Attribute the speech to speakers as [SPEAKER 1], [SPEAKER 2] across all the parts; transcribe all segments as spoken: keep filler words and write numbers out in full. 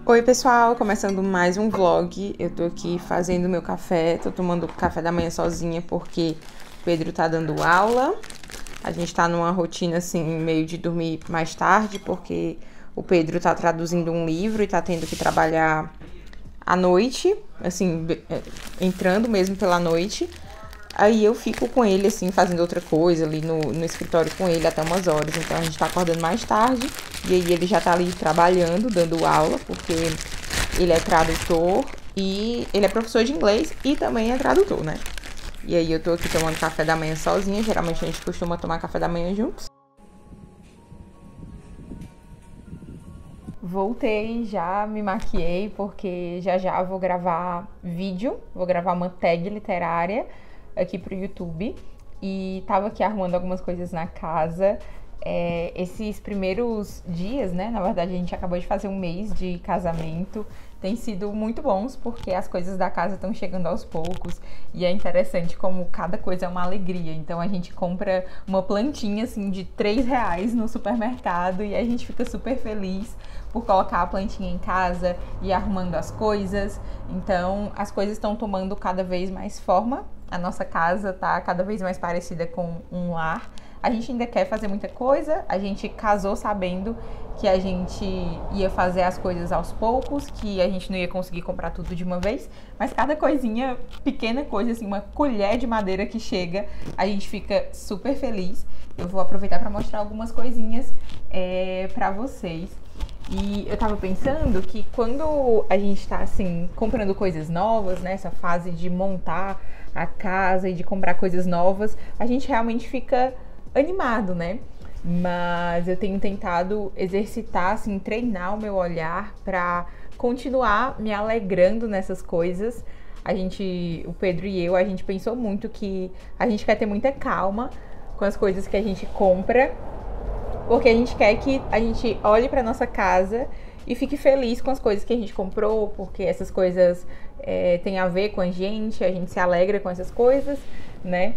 [SPEAKER 1] Oi pessoal, começando mais um vlog. Eu tô aqui fazendo meu café, tô tomando café da manhã sozinha porque o Pedro tá dando aula. A gente tá numa rotina assim, meio de dormir mais tarde, porque o Pedro tá traduzindo um livro e tá tendo que trabalhar à noite, assim, entrando mesmo pela noite. Aí eu fico com ele, assim, fazendo outra coisa ali no, no escritório com ele até umas horas. Então a gente tá acordando mais tarde. E aí ele já tá ali trabalhando, dando aula, porque ele é tradutor e ele é professor de inglês e também é tradutor, né? E aí eu tô aqui tomando café da manhã sozinha. Geralmente a gente costuma tomar café da manhã juntos. Voltei, já me maquiei, porque já já vou gravar vídeo. Vou gravar uma tag literária aqui pro YouTube. E tava aqui arrumando algumas coisas na casa. É, esses primeiros dias, né? Na verdade, a gente acabou de fazer um mês de casamento. Tem sido muito bons, porque as coisas da casa estão chegando aos poucos. E é interessante como cada coisa é uma alegria. Então a gente compra uma plantinha assim de três reais no supermercado e a gente fica super feliz por colocar a plantinha em casa e arrumando as coisas. Então as coisas estão tomando cada vez mais forma. A nossa casa tá cada vez mais parecida com um lar. A gente ainda quer fazer muita coisa, a gente casou sabendo que a gente ia fazer as coisas aos poucos, que a gente não ia conseguir comprar tudo de uma vez, mas cada coisinha, pequena coisa, assim, uma colher de madeira que chega, a gente fica super feliz. Eu vou aproveitar para mostrar algumas coisinhas é, para vocês. E eu tava pensando que quando a gente tá, assim, comprando coisas novas, né, essa fase de montar a casa e de comprar coisas novas, a gente realmente fica animado, né? Mas eu tenho tentado exercitar, assim, treinar o meu olhar pra continuar me alegrando nessas coisas. A gente, o Pedro e eu, a gente pensou muito que a gente quer ter muita calma com as coisas que a gente compra, porque a gente quer que a gente olhe pra nossa casa e fique feliz com as coisas que a gente comprou, porque essas coisas é, têm a ver com a gente, a gente se alegra com essas coisas, né?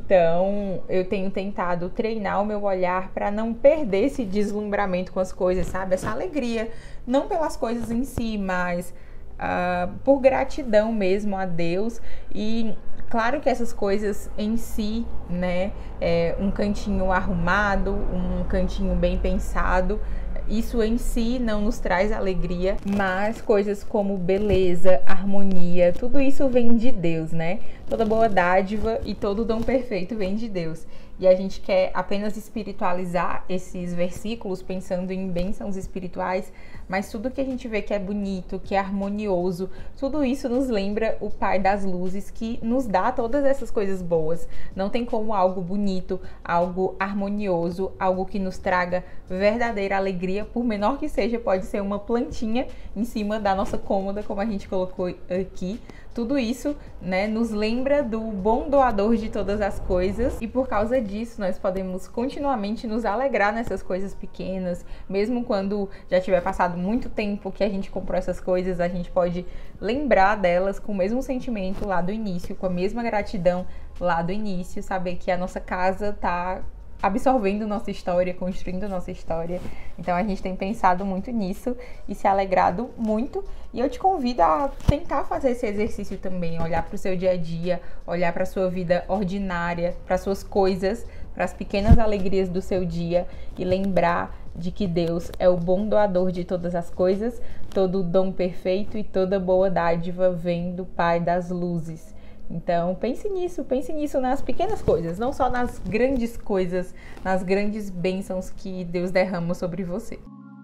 [SPEAKER 1] Então eu tenho tentado treinar o meu olhar para não perder esse deslumbramento com as coisas, sabe? Essa alegria, não pelas coisas em si, mas uh, por gratidão mesmo a Deus. E claro que essas coisas em si, né? É, um cantinho arrumado, um cantinho bem pensado, isso em si não nos traz alegria, mas coisas como beleza, harmonia, tudo isso vem de Deus, né? Toda boa dádiva e todo dom perfeito vem de Deus. E a gente quer apenas espiritualizar esses versículos pensando em bênçãos espirituais, mas tudo que a gente vê que é bonito, que é harmonioso, tudo isso nos lembra o Pai das Luzes, que nos dá todas essas coisas boas. Não tem como algo bonito, algo harmonioso, algo que nos traga verdadeira alegria, por menor que seja, pode ser uma plantinha em cima da nossa cômoda, como a gente colocou aqui. Tudo isso, né, nos lembra do bom doador de todas as coisas, e por causa disso nós podemos continuamente nos alegrar nessas coisas pequenas, mesmo quando já tiver passado muito tempo que a gente comprou essas coisas, a gente pode lembrar delas com o mesmo sentimento lá do início, com a mesma gratidão lá do início, saber que a nossa casa tá absorvendo nossa história, construindo nossa história. Então a gente tem pensado muito nisso e se alegrado muito. E eu te convido a tentar fazer esse exercício também, olhar para o seu dia a dia, olhar para a sua vida ordinária, para as suas coisas, para as pequenas alegrias do seu dia e lembrar de que Deus é o bom doador de todas as coisas, todo dom perfeito e toda boa dádiva vem do Pai das Luzes. Então, pense nisso, pense nisso nas pequenas coisas, não só nas grandes coisas, nas grandes bênçãos que Deus derrama sobre você.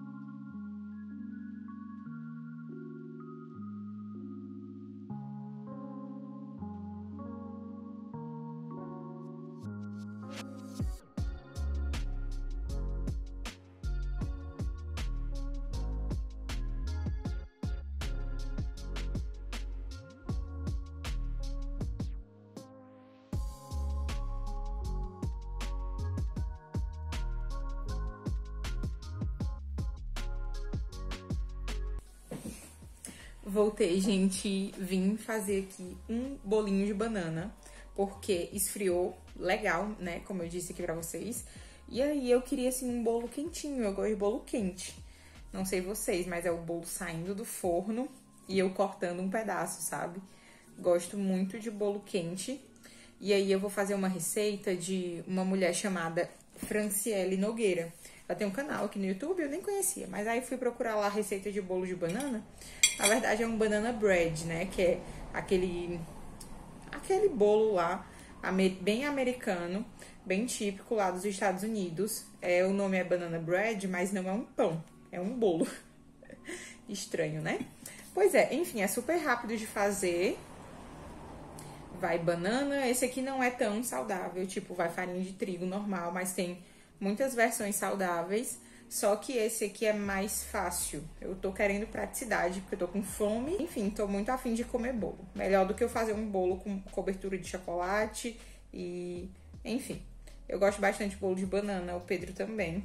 [SPEAKER 1] Voltei, gente, vim fazer aqui um bolinho de banana, porque esfriou legal, né, como eu disse aqui pra vocês. E aí eu queria, assim, um bolo quentinho, eu gosto de bolo quente. Não sei vocês, mas é o bolo saindo do forno e eu cortando um pedaço, sabe? Gosto muito de bolo quente. E aí eu vou fazer uma receita de uma mulher chamada Franciele Nogueira. Ela tem um canal aqui no YouTube, eu nem conhecia, mas aí fui procurar lá a receita de bolo de banana. Na verdade é um banana bread, né? Que é aquele, aquele bolo lá, bem americano, bem típico lá dos Estados Unidos. É, o nome é banana bread, mas não é um pão, é um bolo. Estranho, né? Pois é, enfim, é super rápido de fazer. Vai banana, esse aqui não é tão saudável, tipo, vai farinha de trigo normal, mas tem muitas versões saudáveis, só que esse aqui é mais fácil. Eu tô querendo praticidade, porque eu tô com fome, enfim, tô muito afim de comer bolo. Melhor do que eu fazer um bolo com cobertura de chocolate e... enfim, eu gosto bastante de bolo de banana, o Pedro também.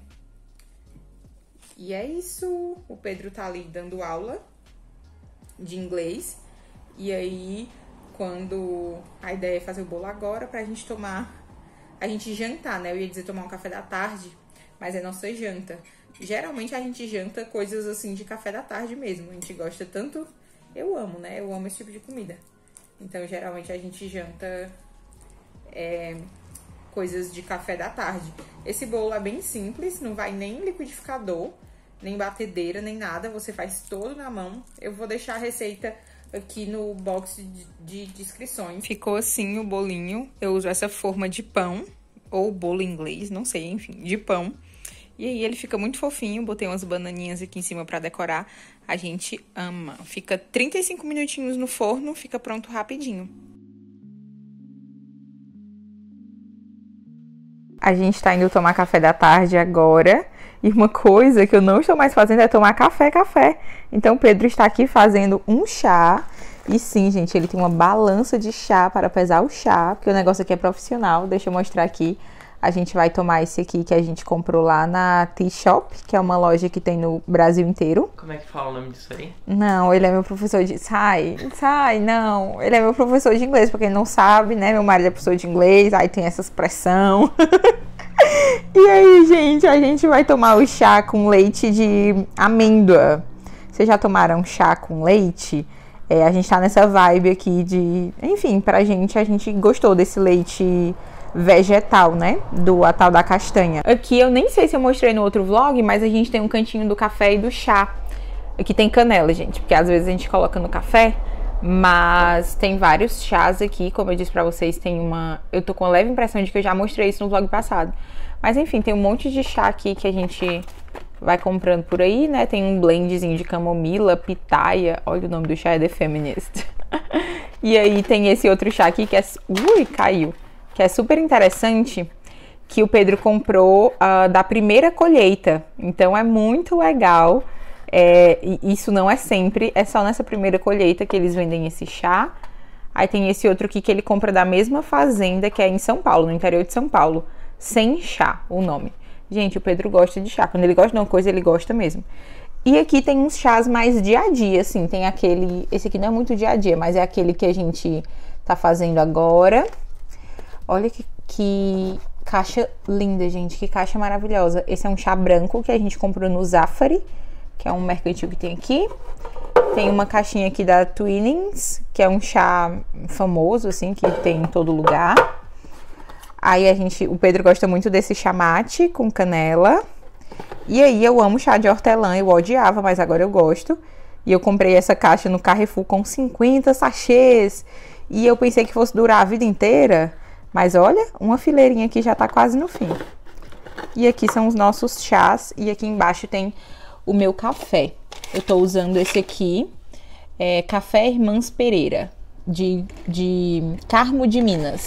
[SPEAKER 1] E é isso, o Pedro tá ali dando aula de inglês, e aí... quando a ideia é fazer o bolo agora pra gente tomar, a gente jantar, né? Eu ia dizer tomar um café da tarde, mas é nossa janta. Geralmente a gente janta coisas assim de café da tarde mesmo. A gente gosta tanto, eu amo, né? Eu amo esse tipo de comida. Então geralmente a gente janta é, coisas de café da tarde. Esse bolo é bem simples, não vai nem liquidificador, nem batedeira, nem nada. Você faz todo na mão. Eu vou deixar a receita aqui no box de, de descrições. Ficou assim o bolinho. Eu uso essa forma de pão, ou bolo inglês, não sei, enfim, de pão. E aí ele fica muito fofinho, botei umas bananinhas aqui em cima pra decorar. A gente ama. Fica trinta e cinco minutinhos no forno, fica pronto rapidinho. A gente tá indo tomar café da tarde agora. E uma coisa que eu não estou mais fazendo é tomar café, café. Então, o Pedro está aqui fazendo um chá. E sim, gente, ele tem uma balança de chá para pesar o chá, porque o negócio aqui é profissional. Deixa eu mostrar aqui. A gente vai tomar esse aqui que a gente comprou lá na Tea Shop, que é uma loja que tem no Brasil inteiro.
[SPEAKER 2] Como é que fala o nome disso aí?
[SPEAKER 1] Não, ele é meu professor de... Sai, sai, não. Ele é meu professor de inglês, pra quem não sabe, né? Meu marido é professor de inglês, aí tem essa expressão... E aí, gente, a gente vai tomar o chá com leite de amêndoa. Vocês já tomaram chá com leite? É, a gente tá nessa vibe aqui de... Enfim, pra gente, a gente gostou desse leite vegetal, né? Do a tal da castanha. Aqui, eu nem sei se eu mostrei no outro vlog, mas a gente tem um cantinho do café e do chá. Aqui tem canela, gente, porque às vezes a gente coloca no café... Mas tem vários chás aqui, como eu disse pra vocês, tem uma... Eu tô com a leve impressão de que eu já mostrei isso no vlog passado. Mas enfim, tem um monte de chá aqui que a gente vai comprando por aí, né? Tem um blendzinho de camomila, pitaia. Olha, o nome do chá é The Feminist. E aí tem esse outro chá aqui que é... Ui, caiu. Que é super interessante, que o Pedro comprou uh, da primeira colheita. Então é muito legal... É, isso não é sempre, é só nessa primeira colheita que eles vendem esse chá. Aí tem esse outro aqui que ele compra da mesma fazenda, que é em São Paulo, no interior de São Paulo. Sem chá, o nome. Gente, o Pedro gosta de chá. Quando ele gosta de uma coisa, ele gosta mesmo. E aqui tem uns chás mais dia a dia, assim. Tem aquele... Esse aqui não é muito dia a dia, mas é aquele que a gente tá fazendo agora. Olha que, que caixa linda, gente. Que caixa maravilhosa. Esse é um chá branco que a gente comprou no Zafari, que é um mercantil que tem aqui. Tem uma caixinha aqui da Twinings, que é um chá famoso, assim, que tem em todo lugar. Aí a gente, o Pedro gosta muito desse chá mate com canela. E aí eu amo chá de hortelã, eu odiava, mas agora eu gosto. E eu comprei essa caixa no Carrefour com cinquenta sachês. E eu pensei que fosse durar a vida inteira. Mas olha, uma fileirinha aqui já tá quase no fim. E aqui são os nossos chás. E aqui embaixo tem o meu café. Eu tô usando esse aqui, é Café Irmãs Pereira, de, de Carmo de Minas.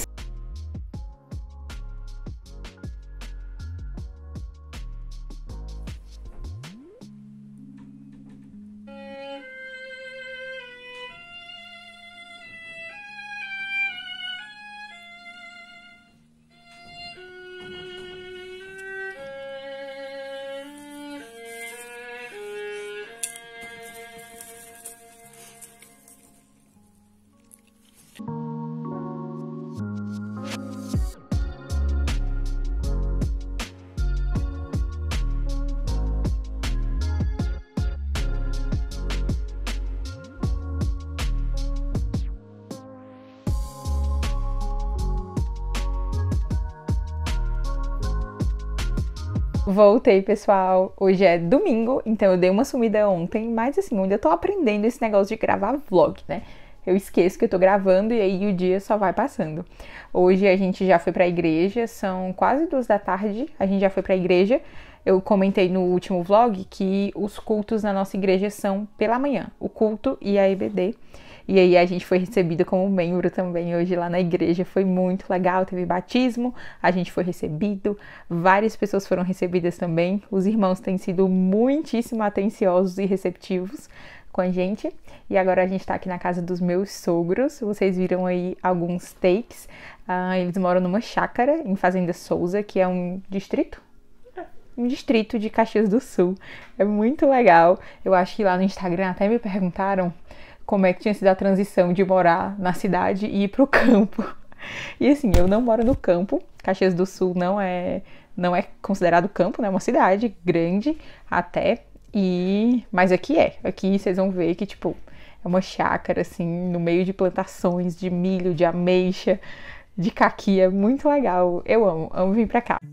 [SPEAKER 1] Voltei, pessoal. Hoje é domingo, então eu dei uma sumida ontem, mas assim, eu ainda tô aprendendo esse negócio de gravar vlog, né? Eu esqueço que eu tô gravando e aí o dia só vai passando. Hoje a gente já foi pra igreja, são quase duas da tarde, a gente já foi pra igreja. Eu comentei no último vlog que os cultos na nossa igreja são pela manhã, o culto e a E B D. E aí a gente foi recebida como membro também hoje lá na igreja, foi muito legal, teve batismo, a gente foi recebido, várias pessoas foram recebidas também, os irmãos têm sido muitíssimo atenciosos e receptivos com a gente. E agora a gente tá aqui na casa dos meus sogros, vocês viram aí alguns takes, uh, eles moram numa chácara em Fazenda Souza, que é um distrito? Um distrito de Caxias do Sul, é muito legal. Eu acho que lá no Instagram até me perguntaram como é que tinha sido a transição de morar na cidade e ir pro campo. E assim, eu não moro no campo, Caxias do Sul não é, não é considerado campo, né? É uma cidade grande até, e... mas aqui é. Aqui vocês vão ver que, tipo, é uma chácara, assim, no meio de plantações de milho, de ameixa, de caqui, é muito legal. Eu amo, amo vir pra cá.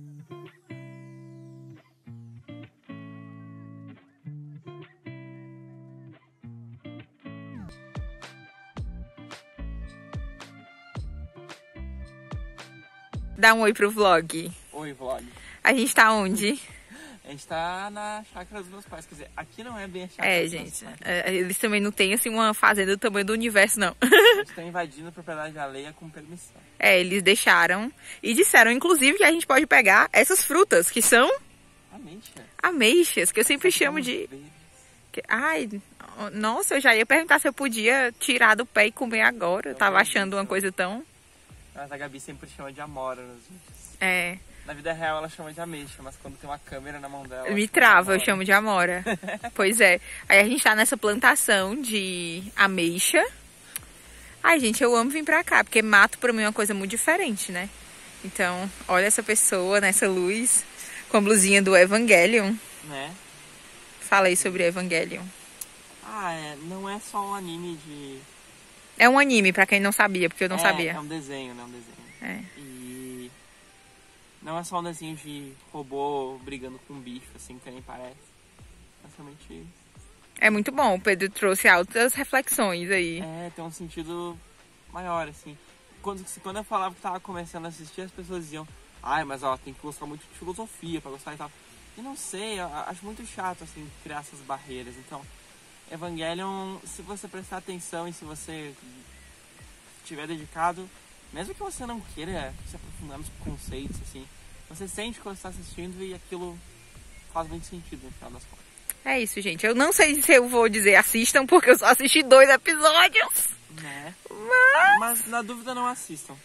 [SPEAKER 1] Dá um oi pro vlog.
[SPEAKER 2] Oi, vlog.
[SPEAKER 1] A gente tá onde?
[SPEAKER 2] A gente tá na chácara dos meus pais. Quer dizer, aqui não é bem a chácara
[SPEAKER 1] É,
[SPEAKER 2] dos
[SPEAKER 1] gente.
[SPEAKER 2] meus pais.
[SPEAKER 1] É, eles também não têm, assim, uma fazenda do tamanho do universo, não.
[SPEAKER 2] A gente tá invadindo a propriedade alheia com permissão.
[SPEAKER 1] É, eles deixaram. E disseram, inclusive, que a gente pode pegar essas frutas, que são...
[SPEAKER 2] Ameixa.
[SPEAKER 1] Ameixas, que eu sempre
[SPEAKER 2] Só
[SPEAKER 1] chamo
[SPEAKER 2] temos
[SPEAKER 1] de...
[SPEAKER 2] verdes.
[SPEAKER 1] que- Ai, nossa, eu já ia perguntar se eu podia tirar do pé e comer agora. Eu tava achando uma coisa tão...
[SPEAKER 2] Mas a Gabi sempre chama de amora nos vídeos.
[SPEAKER 1] É,
[SPEAKER 2] Na vida real ela chama de ameixa, mas quando tem uma câmera na mão dela... ela
[SPEAKER 1] me
[SPEAKER 2] chama de
[SPEAKER 1] trava, eu
[SPEAKER 2] amora.
[SPEAKER 1] chamo de amora. Pois é. Aí a gente tá nessa plantação de ameixa. Ai, gente, eu amo vir pra cá, porque mato pra mim é uma coisa muito diferente, né? Então, olha essa pessoa nessa luz, com a blusinha do Evangelion.
[SPEAKER 2] Né?
[SPEAKER 1] Falei sobre Evangelion.
[SPEAKER 2] Ah, é, não é só um anime de...
[SPEAKER 1] É um anime, pra quem não sabia, porque eu não
[SPEAKER 2] é,
[SPEAKER 1] sabia.
[SPEAKER 2] É um desenho, né? Um desenho.
[SPEAKER 1] É.
[SPEAKER 2] E... não é só um desenho de robô brigando com um bicho, assim, que nem parece. Basicamente...
[SPEAKER 1] É muito bom, o Pedro trouxe altas reflexões aí.
[SPEAKER 2] É, tem um sentido maior, assim. Quando, quando eu falava que tava começando a assistir, as pessoas diziam: ai, mas ó, tem que gostar muito de filosofia pra gostar e tal. E não sei, eu acho muito chato, assim, criar essas barreiras. Então, Evangelion, se você prestar atenção e se você estiver dedicado, mesmo que você não queira se aprofundar nos conceitos, assim, você sente quando está assistindo e aquilo faz muito sentido no final das contas.
[SPEAKER 1] É isso, gente. Eu não sei se eu vou dizer assistam, porque eu só assisti dois episódios.
[SPEAKER 2] Né?
[SPEAKER 1] Mas...
[SPEAKER 2] Mas na dúvida não assistam.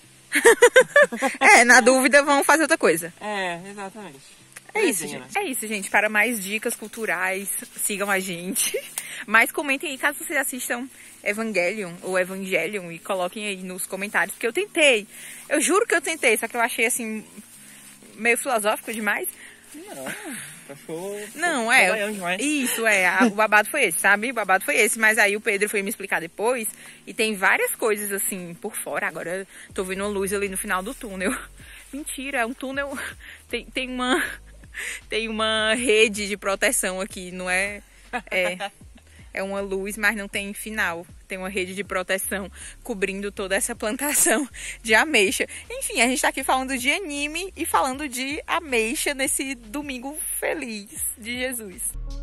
[SPEAKER 1] é, na dúvida vão fazer outra coisa.
[SPEAKER 2] É, exatamente.
[SPEAKER 1] É isso,
[SPEAKER 2] Desenho,
[SPEAKER 1] gente.
[SPEAKER 2] né?
[SPEAKER 1] É isso, gente. Para mais dicas culturais, sigam a gente. Mas comentem aí caso vocês assistam Evangelion ou Evangelion e coloquem aí nos comentários, porque eu tentei. Eu juro que eu tentei, só que eu achei assim meio filosófico demais.
[SPEAKER 2] Não, achou...
[SPEAKER 1] Não, é.
[SPEAKER 2] trabalhando demais.
[SPEAKER 1] Isso, é. a- o babado foi esse, sabe? O babado foi esse. Mas aí o Pedro foi me explicar depois. E tem várias coisas assim por fora. Agora eu tô vendo uma luz ali no final do túnel. Mentira, é um túnel. Tem, tem uma. Tem uma rede de proteção aqui, não é? É. É uma luz, mas não tem final. Tem uma rede de proteção cobrindo toda essa plantação de ameixa. Enfim, a gente tá aqui falando de anime e falando de ameixa nesse domingo feliz de Jesus.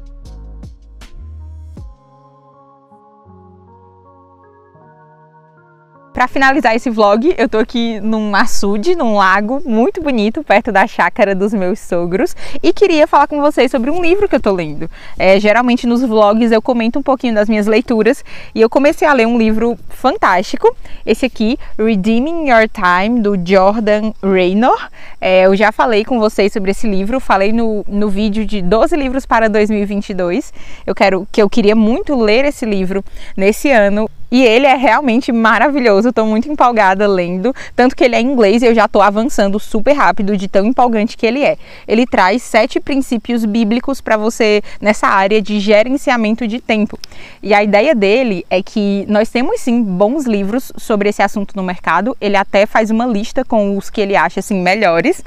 [SPEAKER 1] Pra finalizar esse vlog, eu tô aqui num açude, num lago muito bonito, perto da chácara dos meus sogros, e queria falar com vocês sobre um livro que eu tô lendo. É, geralmente nos vlogs eu comento um pouquinho das minhas leituras, e eu comecei a ler um livro fantástico, esse aqui, Redeeming Your Time, do Jordan Raynor. É, eu já falei com vocês sobre esse livro, falei no, no vídeo de doze livros para dois mil e vinte e dois, eu quero, que eu queria muito ler esse livro nesse ano. E ele é realmente maravilhoso, estou muito empolgada lendo, tanto que ele é em inglês e eu já estou avançando super rápido de tão empolgante que ele é. Ele traz sete princípios bíblicos para você nessa área de gerenciamento de tempo. E a ideia dele é que nós temos sim bons livros sobre esse assunto no mercado, ele até faz uma lista com os que ele acha assim melhores,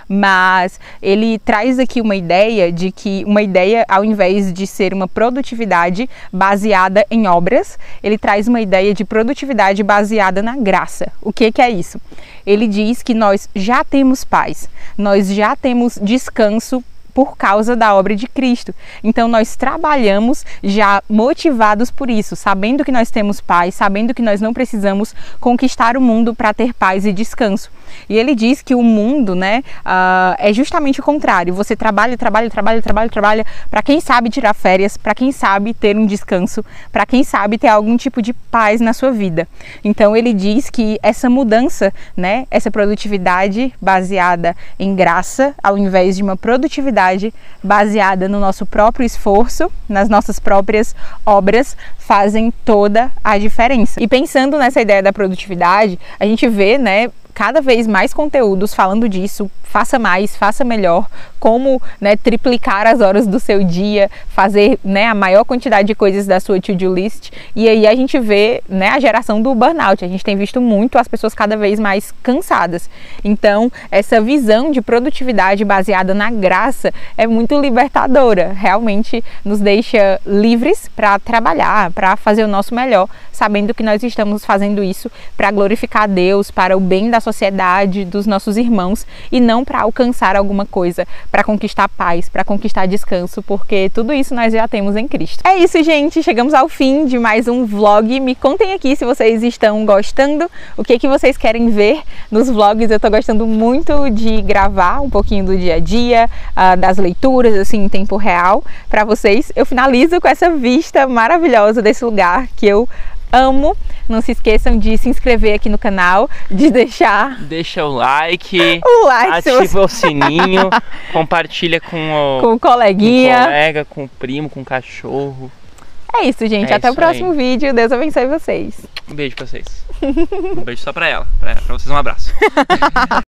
[SPEAKER 1] mas ele traz aqui uma ideia de que, uma ideia ao invés de ser uma produtividade baseada em obras, ele traz uma ideia de produtividade baseada na graça. O que que é isso? Ele diz que nós já temos paz, nós já temos descanso por causa da obra de Cristo. Então nós trabalhamos já motivados por isso, sabendo que nós temos paz, sabendo que nós não precisamos conquistar o mundo para ter paz e descanso. E ele diz que o mundo, né, uh, é justamente o contrário. Você trabalha, trabalha, trabalha, trabalha, trabalha para quem sabe tirar férias, para quem sabe ter um descanso, para quem sabe ter algum tipo de paz na sua vida. Então ele diz que essa mudança, né, essa produtividade baseada em graça, ao invés de uma produtividade baseada no nosso próprio esforço, nas nossas próprias obras, fazem toda a diferença. E pensando nessa ideia da produtividade, a gente vê, né, cada vez mais conteúdos falando disso, faça mais, faça melhor, como, né, triplicar as horas do seu dia, fazer, né, a maior quantidade de coisas da sua to-do list. E aí a gente vê, né, a geração do burnout. A gente tem visto muito as pessoas cada vez mais cansadas. Então, essa visão de produtividade baseada na graça é muito libertadora. Realmente nos deixa livres para trabalhar, para fazer o nosso melhor, sabendo que nós estamos fazendo isso para glorificar a Deus, para o bem da sociedade, dos nossos irmãos, e não para alcançar alguma coisa, para conquistar paz, para conquistar descanso, porque tudo isso nós já temos em Cristo. É isso, gente, chegamos ao fim de mais um vlog. Me contem aqui se vocês estão gostando, o que que vocês querem ver nos vlogs. Eu tô gostando muito de gravar um pouquinho do dia a dia, uh, das leituras, assim, em tempo real para vocês. Eu finalizo com essa vista maravilhosa desse lugar que eu amo. Não se esqueçam de se inscrever aqui no canal, de deixar...
[SPEAKER 2] Deixa o like,
[SPEAKER 1] o like
[SPEAKER 2] ativa
[SPEAKER 1] você...
[SPEAKER 2] o sininho, compartilha com o,
[SPEAKER 1] com o coleguinha,
[SPEAKER 2] com o colega, com o primo, com o cachorro.
[SPEAKER 1] É isso, gente.
[SPEAKER 2] É
[SPEAKER 1] Até
[SPEAKER 2] isso
[SPEAKER 1] o próximo
[SPEAKER 2] aí.
[SPEAKER 1] vídeo. Deus abençoe vocês.
[SPEAKER 2] Um beijo pra vocês. Um beijo só pra ela. Pra, pra vocês um abraço.